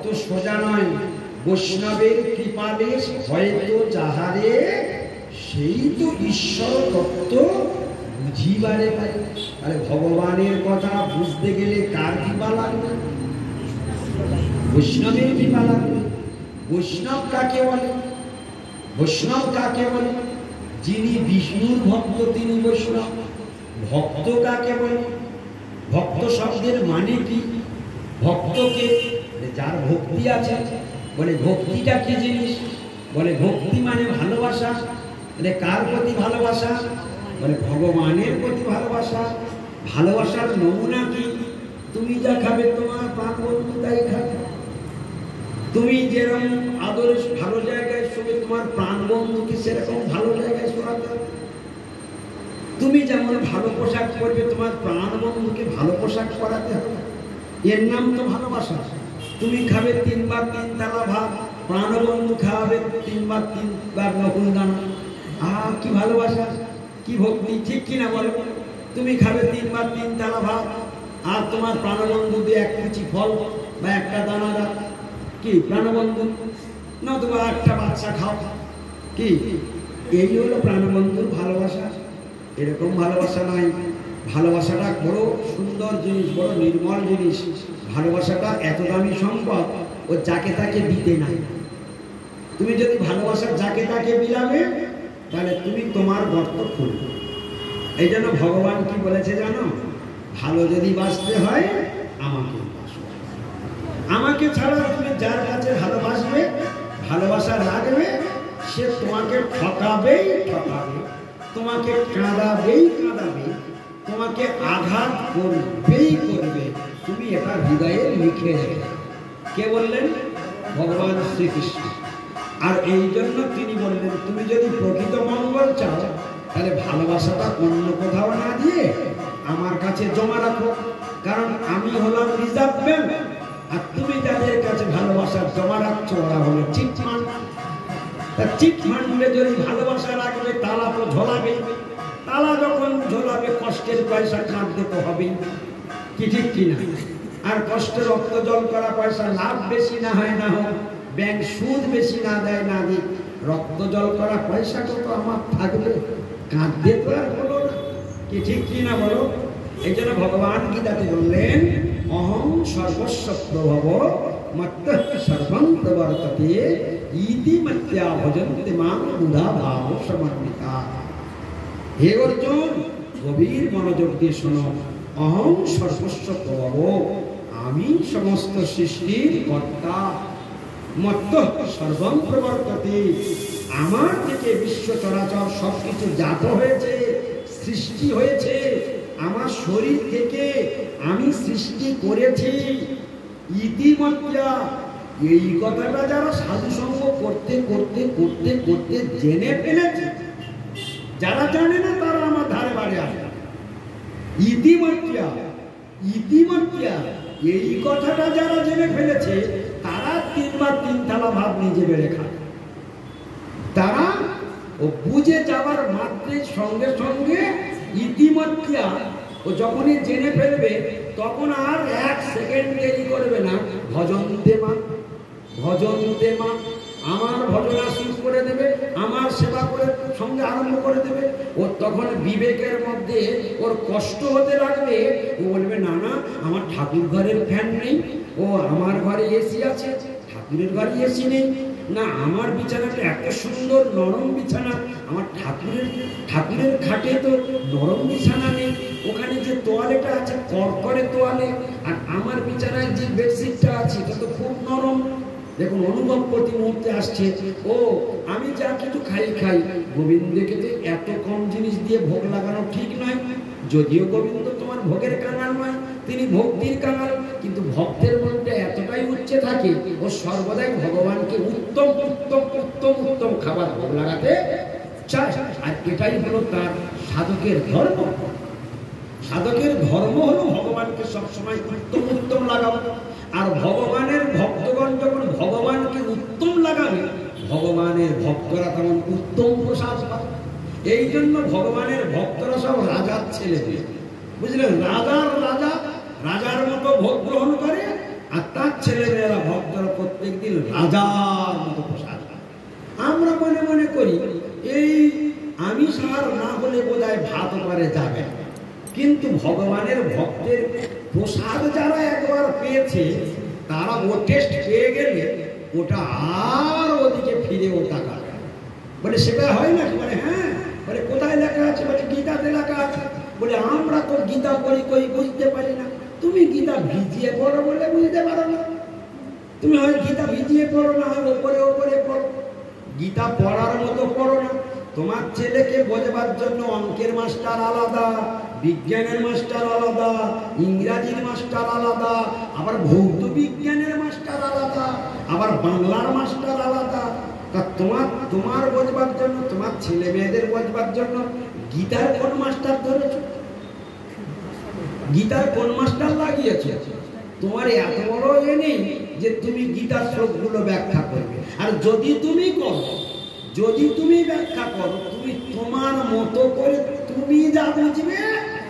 সোজা নয়, বৈষ্ণবের কৃপালে হয়তো যাহারে সেই তো ঈশ্বর তত্ত্ব বুঝিবারে পারে। আরে ভগবানের কথা বুঝতে গেলে কার কৃপা লাগবে? বৈষ্ণবের কৃপা লাগবে। বৈষ্ণব কাকে বলে? বৈষ্ণব কাকে বলে? যিনি বিষ্ণুর ভক্ত তিনি বৈষ্ণব। ভক্ত কাকে বলে? ভক্ত শব্দের মানে কি? ভক্তকে যার ভক্তি আছে। বলে ভক্তিটা কি জিনিস? বলে ভক্তি মানে ভালোবাসা। বলে কার প্রতি ভালোবাসা? বলে ভগবানের প্রতি ভালোবাসা। ভালোবাসার নমুনা কি? তুমি যা খাবে তোমার প্রাণ বন্ধু তাই খাবে। তুমি যেরকম আদরে ভালো জায়গায় শোবে তোমার প্রাণ বন্ধুকে সেরকম ভালো জায়গায় শোয়াতে হবে। তুমি যেমন ভালো পোশাক পরবে তোমার প্রাণ বন্ধুকে ভালো পোশাক পরাতে হবে। এর নাম তো ভালোবাসা। তুমি খাবে 3 বার 3 তালা ভাত, প্রাণবন্ধু খাওয়াবে 3 বার 3 বার নকুল দানা। কি ভালোবাসা, কি ভক্তি, ঠিক কিনা বলো? তুমি খাবে 3 বার 3 তালা ভাত, আর তোমার প্রাণবন্ধু দিয়ে 1 কুচি ফল বা একটা দানা দাও। কি প্রাণবন্ধু? না তোমার একটা বাচ্চা খাও। কি এই হলো প্রাণবন্ধুর ভালোবাসা? এরকম ভালোবাসা নাই। ভালোবাসাটা বড় সুন্দর জিনিস, বড় নির্মল জিনিস। ভালোবাসাটা এত দামি সম্পদ, ও যাকে তাকে দিতে নাই। তুমি যদি ভালোবাসার যাকে তাকে বিলাবে তাহলে তুমি তোমার গর্ত খুলবে। এই জন্য ভগবান কি বলেছে জানো? ভালো যদি বাঁচতে হয় আমাকে বাঁচো। আমাকে ছাড়া তুমি যার কাছে ভালোবাসবে, ভালোবাসা রাখবে, সে তোমাকে ঠকাবেই ঠকাবে, তোমাকে কাঁদাবেই কাঁদাবে, তোমাকে আঘাত করবেই করবে। তুমি এটা হৃদয়ে লিখে রেখে। কে বললেন? ভগবান শ্রীকৃষ্ণ। আর এই জন্য তিনি বললেন তুমি যদি প্রকৃত মঙ্গল চাও তাহলে ভালোবাসাটা অন্য কোথাও না দিয়ে আমার কাছে জমা রাখো। কারণ আমি হলাম রিজার্ভ ব্যাংক, আর তুমি যাদের কাছে ভালোবাসা জমা রাখছো ওরা হলো চিট ফান্ড। চিট ফান্ডে যদি ভালোবাসা রাখবে তালা তো ঝোলাবে। তালা যখন ঝোলাবে কষ্টের পয়সা কাঁদতে তো হবেই। কি ঠিক কিনা? আর কষ্টে রক্ত জল করা পয়সা লাভ বেশি না হয় না হোক, ব্যাংক সুদ বেশি না দেয় না দিক, রক্ত জল করা পয়সাটা তো আমার থাকবে, কাঁদতে তো আর হলো না। কি ঠিক কিনা বলো? এই জন্য ভগবান গীতাতে বললেন অহং সর্বস্ব প্রভব মত্তঃ সর্বং প্রবর্ততে ইতি মত্য়া ভজন্তে মাং বুধা ভাব সমন্বিতা। হে অর্জুন, গভীর মনোযোগ দিয়ে শোনো। অহং সর্বস্ব প্রভব, আমি সমস্ত সৃষ্টির কর্তা। মত্তঃ সর্বং প্রবর্ততে, আমার থেকে বিশ্ব চরাচর সবকিছু জাত হয়েছে, সৃষ্টি হয়েছে। আমার শরীর থেকে আমি সৃষ্টি করেছি। ইতিমধ্যা, এই কথাটা যারা সাধুসঙ্গ করতে করতে করতে করতে জেনে ফেলেছে, যারা জানে না তারা আমার ধারে বাড়ি আসে। ইতিমধ্যা, ইতিমধ্যা এই কথাটা যারা জেনে ফেলেছে তারা 3 বার 3 থালা ভাত নিজে বেড়ে খায়। তারা ও বুঝে যাওয়ার মাত্রে সঙ্গে সঙ্গে ইতিমধ্যা ও যখনই জেনে ফেলবে তখন আর 1 সেকেন্ড দেরি করবে না। ভজন্তে মা, ভজন্তে মা, আমার ভজনা শুরু করে দেবে, আমার সেবা করে সঙ্গে আরম্ভ করে দেবে। ও তখন বিবেকের মধ্যে ওর কষ্ট হতে লাগবে। ও বলবে না না, আমার ঠাকুর ঘরের ফ্যান নেই, ও আমার ঘরে এসি আছে, ঠাকুরের ঘরে এসি নেই। না, আমার বিছানাটা এত সুন্দর নরম বিছানা, আমার ঠাকুরের খাটে তো নরম বিছানা নেই, ওখানে যে তোয়ালেটা আছে কড়কড়ে তোয়ালে, আর আমার বিছানায় যে বেডশিটটা আছে এটা তো খুব নরম। দেখুন অনুভব প্রতি মুহূর্তে আসছে। ও আমি যা কিছু খাই, গোবিন্দকে তো এত কম জিনিস দিয়ে ভোগ লাগানো ঠিক নয়। যদিও গোবিন্দ তোমার ভোগের কাঙাল নয়, তিনি ভক্তির কাঙাল, কিন্তু ভক্তের মনটা এতটাই উচ্চে থাকে ও সর্বদাই ভগবানকে উত্তম উত্তম উত্তম উত্তম খাবার ভোগ লাগাতে চায়। আর এটাই হলো তার সাধকের ধর্ম। সাধকের ধর্ম হলো ভগবানকে সবসময় উত্তম উত্তম লাগাবো। আর ভগবানের ভক্তগণ যখন ভগবানকে উত্তম লাগাবে, ভগবানের ভক্তরা তেমন উত্তম প্রসাদ পাবে। এই জন্য ভগবানের ভক্তরা সব রাজার ছেলে, বুঝলেন? রাজার রাজা রাজার মতো ভোগ গ্রহণ করে, আর তার ছেলেমেয়েরা ভক্তরা রাজার মতো প্রসাদ। আমরা মনে মনে করি এই আমিষ আর না হলে বোধহয় ভাত পারে যাবে, কিন্তু ভগবানের ভক্তের প্রসাদ যারা একবার পেয়েছে তারা ও টেস্ট পেয়ে গেলে ওটা আর ওদিকে ফিরেও তাকাবে। বলে সেটা হয় না? বলে হ্যাঁ। বলে কোথায় লেখা আছে? বলে গীতাতে লেখা আছে। বলে আমরা তো গীতা পড়ি কই বুঝতে পারি না। তুমি গীতা ভিজিয়ে পড়ো বলে বুঝতে পারো না। তুমি হয় গীতা ভিজিয়ে পড়ো, না হয় ওপরে ওপরে পড়ো। গীতা পড়ার মতো পড়ো না। তোমার ছেলেকে বোঝাবার জন্য অঙ্কের মাস্টার আলাদা, বিজ্ঞানের মাস্টার আলাদা, ইংরাজির মাস্টার আলাদা, আবার ভৌত বিজ্ঞানের মাস্টার আলাদা, আবার বাংলার মাস্টার আলাদা। তা তোমার বোঝবার জন্য, তোমার ছেলে মেয়েদের বোঝবার জন্য গীতার কোন মাস্টার ধরেছ? গীতার কোন মাস্টার লাগিয়েছে? তোমার এত বড় এ নেই যে তুমি গীতার শ্লোকগুলো ব্যাখ্যা করবে। আর যদি তুমি করো, যদি তুমি ব্যাখ্যা করো, তুমি তোমার মতো করে তুমি যা বুঝবে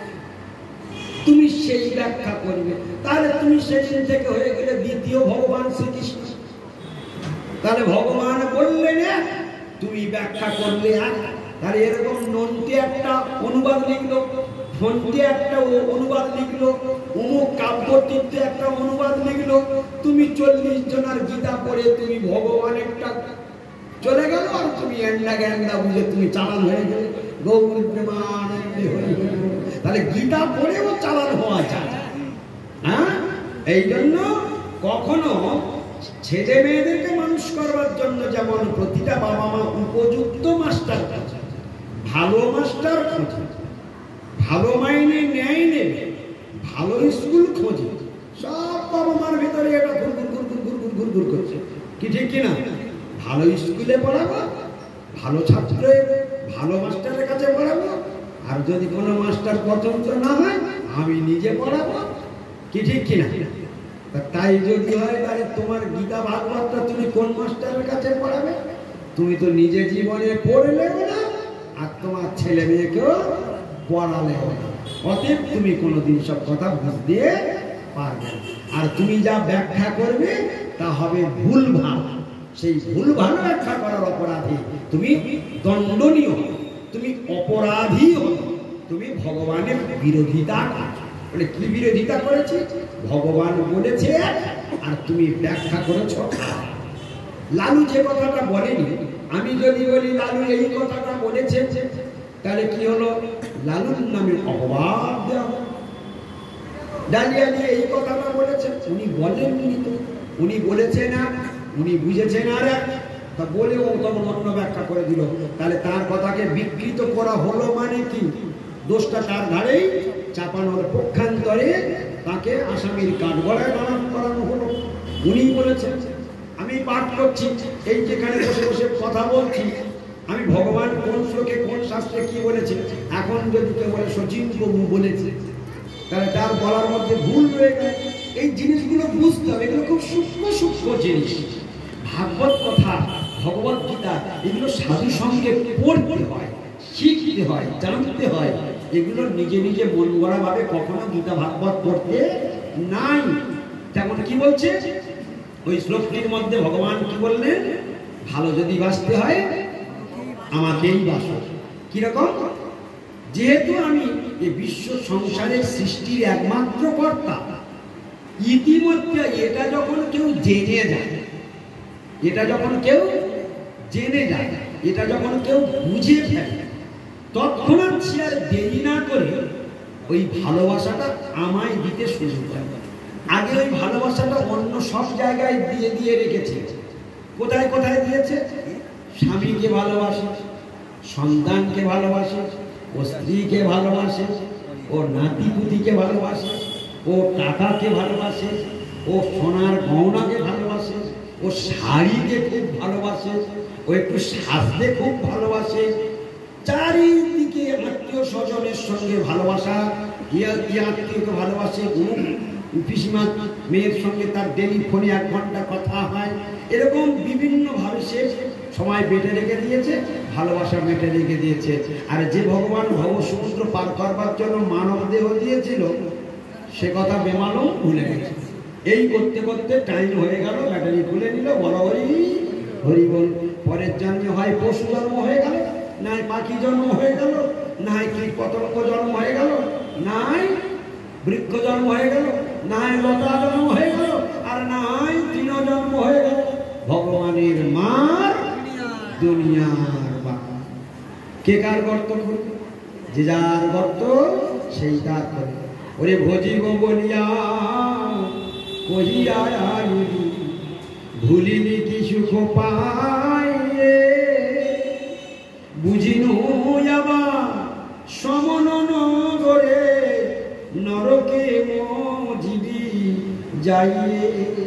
তুমি সেই ব্যাখ্যা করবে। তাহলে তুমি সেদিন থেকে হয়ে গেলে দ্বিতীয় ভগবান শ্রীকৃষ্ণ। তাহলে ভগবান বললেন এক, তুমি ব্যাখ্যা করলে এক। তাহলে এরকম নন্টি একটা অনুবাদ লিখলো, ফন্টি একটা অনুবাদ লিখলো, অমুক কাব্যতীর্থে একটা অনুবাদ লিখলো। তুমি 40 জনের গীতা পড়ে তুমি ভগবানেরটা চলে গেল, আর তুমি এন্ডা গ্যান্ডা বুঝে তুমি চালান হয়ে গেলে। গৌর প্রেমানন্দে হরি হরি। তাহলে গীতা পড়েও চালান হওয়া যায়। হ্যাঁ, এই জন্য কখনো ছেলে মেয়েদেরকে মানুষ করবার জন্য যেমন প্রতিটা বাবা মা উপযুক্ত মাস্টার খোঁজে, ভালো মাস্টার খোঁজে, ভালো মাইনে ন্যায় নেবে, ভালো স্কুল খোঁজে, সব বাবা মার ভিতরে এটা ঘুর ঘুর ঘুর ঘুর ঘুর ঘুর ঘুর করছে। কি ঠিক কিনা? ভালো স্কুলে পড়াবো, ভালো ছাত্র ভালো মাস্টারের কাছে পড়াবো, আর যদি কোনো মাস্টার পছন্দ না হয় আমি নিজে পড়াবো। কি ঠিক কিনা? তাই যদি হয় তাহলে তোমার গীতা ভাগবতটা তুমি কোন মাস্টারের কাছে পড়াবে? তুমি তো নিজে জীবনে পড়লেও না, আর তোমার ছেলে মেয়েকেও পড়ালেও না। অতএব তুমি কোনোদিন সব কথা বুঝতে পারবে না। আর তুমি যা ব্যাখ্যা করবে তা হবে ভুল ভাব। সেই ভুল ভালো ব্যাখ্যা করার অপরাধী তুমি দণ্ডনীয়, তুমি অপরাধী হবে, তুমি ভগবানের বিরোধিতা করছো। বলে কি বিরোধিতা করেছে? ভগবান বলেছে আর তুমি ব্যাখ্যা করেছ। লালু যে কথাটা বলেনি, আমি যদি বলি লালু এই কথাটা বলেছে, তাহলে কি হলো? লালুর নামে অপবাদ দেওয়া। ডালিয়া দিয়ে এই কথাটা বলেছে, উনি বলেননি তো, উনি বলেছে না, উনি বুঝেছেন আর এক, তা বলেও তখন অন্য ব্যাখ্যা করে দিল। তাহলে তার কথাকে বিকৃত করা হলো মানে কি? দোষটা তার ঘাড়েই চাপানোর পক্ষান্তরে তাকে আসামির কাঠগড়ায় দাঁড় করানো হলো। উনি বলেছেন, আমি পাঠ করছি, এই যেখানে বসে বসে কথা বলছি, আমি ভগবান কোন শ্লোকে কোন শাস্ত্রে কি বলেছে, এখন যদি কেউ বলে শচীন প্রভু বলেছে, তাহলে তার বলার মধ্যে ভুল রয়ে গেল। এই জিনিসগুলো বুঝতে হবে, এগুলো খুব সূক্ষ্ম সূক্ষ্ম জিনিস। ভাগবত কথা, ভগবত গীতা, এগুলো সাধু সঙ্গে পড়তে হয়, শিখতে হয়, জানতে হয়। এগুলো নিজে নিজে মন গড়া ভাবে কখনো গীতা ভাগবত পড়তে নাই। তেমন কি বলছে ওই শ্লোকটির মধ্যে? ভগবান কি বললেন? ভালো যদি বাঁচতে হয় আমাকেই বাসো। কিরকম? যেহেতু আমি এই বিশ্ব সংসারের সৃষ্টির একমাত্র কর্তা, ইতিমধ্যে এটা যখন কেউ জেনে যায়, এটা যখন কেউ জেনে যায়, এটা যখন কেউ বুঝে ফেলে, তৎক্ষণাৎ সে আর দেরি না করে ওই ভালোবাসাটা আমায় দিতে শুরু করে। আগে ওই ভালোবাসাটা অন্য সব জায়গায় দিয়ে দিয়ে রেখেছে। কোথায় কোথায় দিয়েছে? স্বামীকে ভালোবাসে, সন্তানকে ভালোবাসে, ও স্ত্রীকে ভালোবাসে, ও নাতিপুতিকে ভালোবাসে, ও টাকাকে ভালোবাসে, ও সোনার গহনাকে ভালোবাসে, ও শাড়িকে খুব ভালোবাসে, ও একটু সাজতে খুব ভালোবাসে। চারিদিকে আত্মীয় স্বজনের সঙ্গে ভালোবাসা, আত্মীয়কে ভালোবাসে, পিসিমা মেয়ের সঙ্গে তার ডেলি ফোনে 1 ঘন্টা কথা হয়। এরকম বিভিন্ন ভাবে সে সময় বেটে রেখে দিয়েছে, ভালোবাসা বেটে রেখে দিয়েছে। আর যে ভগবান ভব সমুদ্র পার করবার জন্য মানব দেহ দিয়েছিল, সে কথা বেমানও ভুলে গেছে। এই করতে করতে টাইম হয়ে গেল, ব্যাটারি খুলে নিল, বরাবরই হরি বল। পরের জন্মে হয় পশু জন্ম হয়ে গেল, নাই পাখি জন্ম হয়ে গেল, নাই কীট পতঙ্গ জন্ম হয়ে গেল, নাই বৃক্ষ জন্ম হয়ে গেল, নাই লতা জন্ম হয়ে গেল, আর নাই তৃণ জন্ম হয়ে গেল। ভগবানের মার দুনিয়ার বাবা। কে কার গর্ত করবে? যে যার গর্ত সেই তার করে। ওরে ভজিব বলিয়া কহিয়া ভুলিনি কি সুখ পাইয়ে, বুঝিনু আবার সমন নগরে নরকে মজিবি যাইয়ে।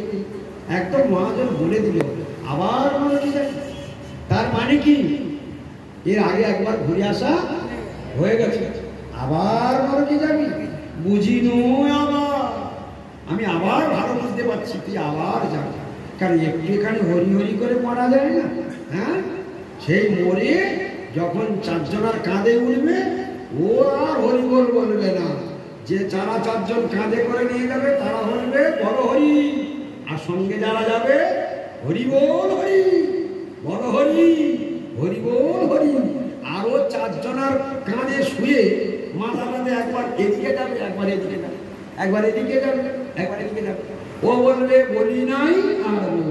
একদম মহাজন বলে দিল আবার নরকে যাই। তার মানে কি? এর আগে একবার ঘুরে আসা হয়ে গেছে, আবার নরকে যাবি? বুঝিনু আবার, আমি আবার ভালো বুঝতে পারছি তুই আবার যাবি। কারণ একটু এখানে হরি হরি করে মারা যায় না? হ্যাঁ, সেই মরে যখন চারজনার কাঁধে উঠবে ও আর হরি বল বলবে না। যে যারা চারজন কাঁধে করে নিয়ে যাবে তারা বলবে বড় হরি, আর সঙ্গে যারা যাবে হরি বল হরি, বড় হরি, হরি বল হরি। আরো চারজনার কাঁধে শুয়ে মাথাটাতে একবার এদিকে যাবে, একবার এদিকে যাবে, একবার এদিকে যাবে, একবার এদিকে যাবে। ও বলবে বলি নাই আর বলবো,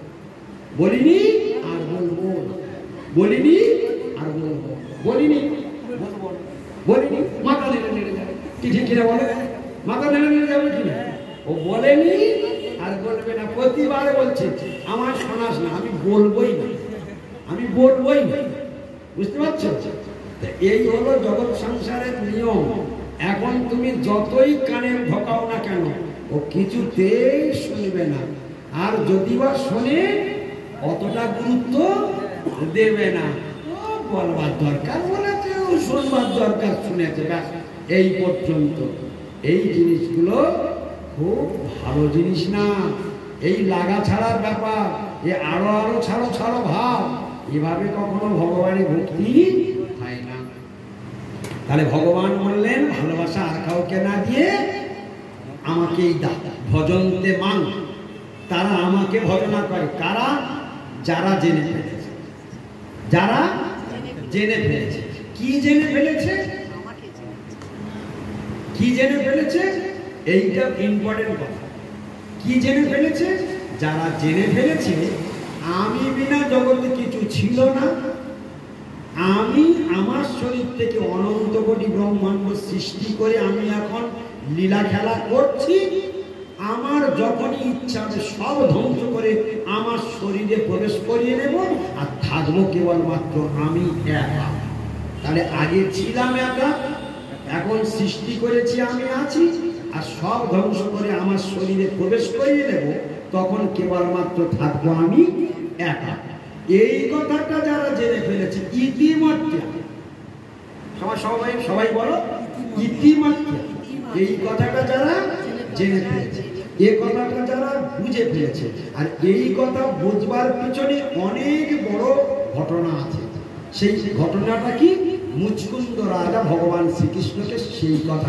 বলিনি আর বলবো, বলিনি আর বলবো, বলিনি বলবো, বলিনি। মাথা নেড়ে নেড়ে যাবে, কি ঠিক কিনা বলে? মাথা নেড়ে নেড়ে যাবে কিনা? ও বলেনি আর বলবে না। প্রতিবার বলছে আমার শোনাস না, আমি বলবোই না, আমি বলবোই না। বুঝতে পারছো? এই হলো জগৎ সংসারের নিয়ম। এখন তুমি যতই কানে ঢোকাও না কেন ও কিছুতেই শুনবে না। আর যদি বা শোনে অতটা গুরুত্ব দেবে না। বলবার দরকার বলেছে, ও শুনবার দরকার শুনেছে, ব্যাস এই পর্যন্ত। এই জিনিসগুলো খুব ভালো জিনিস না। এই লাগা ছাড়ার ব্যাপার, এ আরো আরো ছাড়ো ছাড়ো ভাব, এভাবে কখনো ভগবানের ভক্তি হয় না। তাহলে ভগবান বললেন ভালোবাসা আর কাউকে না দিয়ে আমাকেই দাও। ভজন্তে মান, তারা আমাকে ভজনা করে। কারা? যারা জেনে ফেলেছে, যারা জেনে ফেলেছে। কি জেনে ফেলেছে? কি জেনে ফেলেছে? এইটা ইম্পর্টেন্ট কথা। কি জেনে ফেলেছে? যারা জেনে ফেলেছে আমি বিনা জগতে কিছু ছিল না, আমি আমার শরীর থেকে অনন্ত কোটি ব্রহ্মাণ্ড সৃষ্টি করে আমি এখন লীলা খেলা করছি। আমার যখনই ইচ্ছা হবে সব ধ্বংস করে আমার শরীরে প্রবেশ করিয়ে নেব, আর থাকবো কেবলমাত্র আমি একা। তাহলে আগে ছিলাম একা, এখন সৃষ্টি করেছি আমি আছি, আর সব ধ্বংস করে আমার শরীরে প্রবেশ করিয়ে নেব, তখন কেবলমাত্র থাকবো আমি একা। এই কথাটা যারা জেনে ফেলেছে ইতিমধ্যে, সবাই সবাই বলো ইতিমধ্যে, এই কথাটা যারা জেনে ফেলেছে, এই কথাটা যারা বুঝে ফেলেছে। আর এই কথা বুঝবার পিছনে অনেক বড় ঘটনা আছে। সেই ঘটনাটা কি? মুচকুন্দ রাজা ভগবান শ্রীকৃষ্ণকে সেই কথা,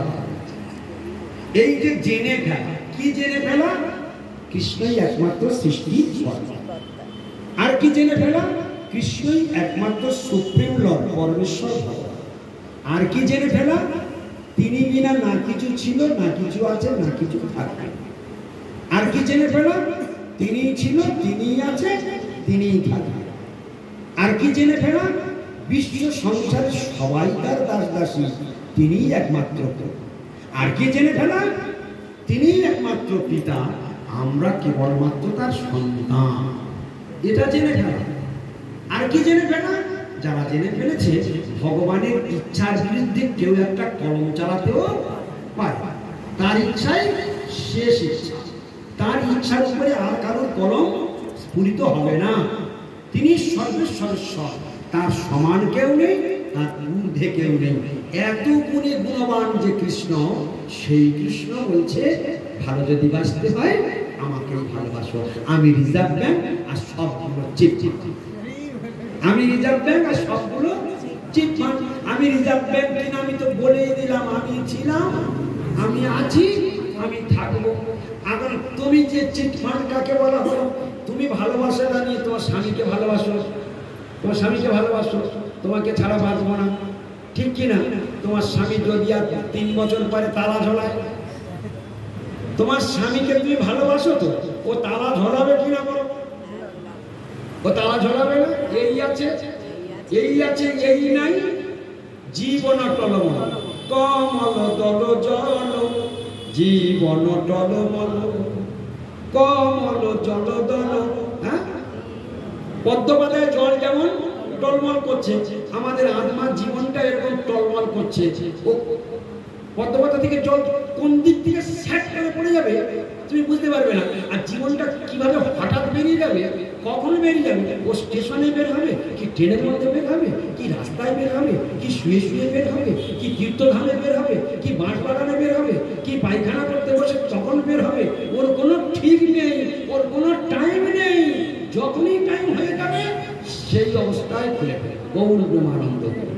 এই যে জেনে ফেলা। কি জেনে ফেলা? কৃষ্ণই একমাত্র সৃষ্টি কর্তা। আর কি জেনে ফেলা? কৃষ্ণই একমাত্র সুপ্রিম লর্ড পরমেশ্বর ভগবান। আর কি জেনে ফেলা? তিনি বিনা না কিছু ছিল, না কিছু আছে, না কিছু থাকবে। আর কি জেনে ফেলা? তিনিই ছিল, তিনিই আছে, তিনিই থাকবে। আর কি জেনে ফেলা? বিশ্ব সংসারে সবাই তার দাস দাসী, তিনিই একমাত্র। আর কি জেনে ফেলা? তিনিই একমাত্র পিতা, আমরা কেবলমাত্র তার সন্তান। এটা জেনে ফেলা। আর কি জেনে ফেলা? যারা জেনে ফেলেছে ভগবানের ইচ্ছার বিরুদ্ধে কেউ একটা কলম চালাতেও পারে, তার ইচ্ছাই শেষ ইচ্ছা, তার ইচ্ছার উপরে আর কারোর কলম স্ফুরিত হবে না। তিনি সর্বেশ্বরেশ্বর, তার সমান কেউ নেই, তার ঊর্ধ্বে কেউ নেই। এত গুণে গুণবান যে কৃষ্ণ, সেই কৃষ্ণ বলছে ভালো যদি বাঁচতে হয় আমাকেই ভালোবাসো। আমি রিজার্ভ ব্যাংক আর সবগুলো চিপ চিপ, আমি রিজার্ভ ব্যাংক আর সবগুলো চিপ চিপ। আমি রিজার্ভ ব্যাংক কিনা আমি তো বলেই দিলাম, আমি ছিলাম, আমি আছি, আমি থাকবো। আবার তুমি যে চিট ফান্ড কাকে বলা হলো? তুমি ভালোবাসাটা নিয়ে তোমার স্বামীকে ভালোবাসো, তোমার স্বামীকে ভালোবাসো, তোমাকে ছাড়া বাঁচবো না, ঠিক কি না? তোমার স্বামী যদি আর 3 বছর পরে তালা ঝোলায়, তোমার স্বামীকে তুমি ভালোবাসো তো, ও তালা ঝোলাবে কিনা বলো? ও তালা ঝোলাবে না? এই আছে এই আছে এই নাই, জীবন টলমল কমল দল জল, জীবন টলমল কমল জল দল। হ্যাঁ, পদ্মপাতায় জল যেমন টলমল করছে, আমাদের আত্মার জীবনটা এরকম টলমল করছে। ও পদ্মপাতা থেকে জল কোন দিক থেকে স্যাট করে পড়ে যাবে তুমি বুঝতে পারবে না। আর জীবনটা কিভাবে হঠাৎ বেরিয়ে যাবে, কখন বেরিয়ে যাবে, ও স্টেশনে বের হবে কি ট্রেনের মধ্যে বের হবে কি রাস্তায় বের হবে কি শুয়ে শুয়ে বের হবে কি তীর্থধামে বের হবে কি বাঁশ বাগানে বের হবে কি পায়খানা করতে বসে তখন বের হবে, ওর কোনো ঠিক নেই, ওর কোনো টাইম নেই। যখনই টাইম হয়ে যাবে সেই অবস্থায় খুলে ফেলে গৌর ব্রহ্মানন্দ।